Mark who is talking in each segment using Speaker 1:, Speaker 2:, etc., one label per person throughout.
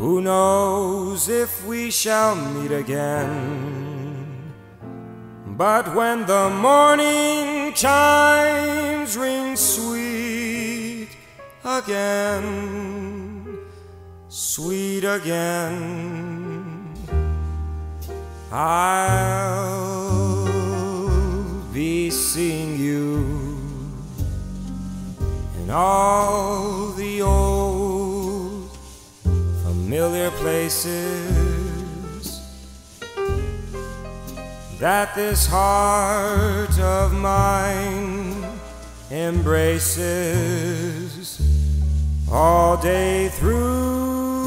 Speaker 1: Who knows if we shall meet again? But when the morning chimes ring sweet again, sweet again, I'll be seeing you in all the old familiar places that this heart of mine embraces all day through.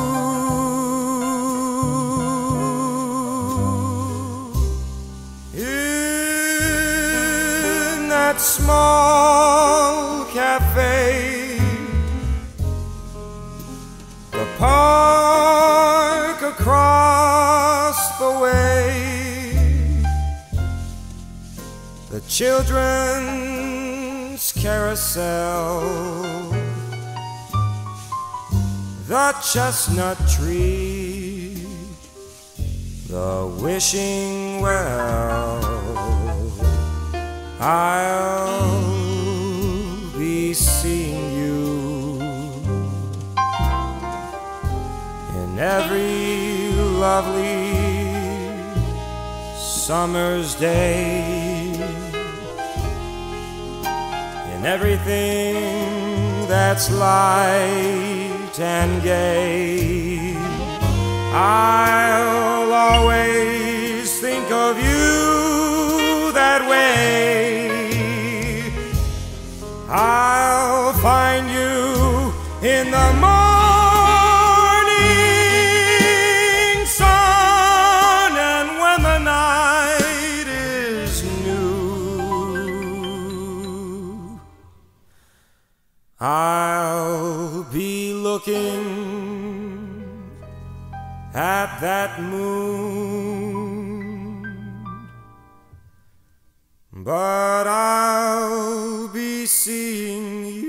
Speaker 1: In that small cafe, the park across the way, the children's carousel, the chestnut tree, the wishing well, I'll be seeing you in every lovely summer's day, in everything that's light and gay. I'll always think of you that way. I'll find you in the morning sun, and when the night is new, I'll be looking at that moon, but I'll be seeing you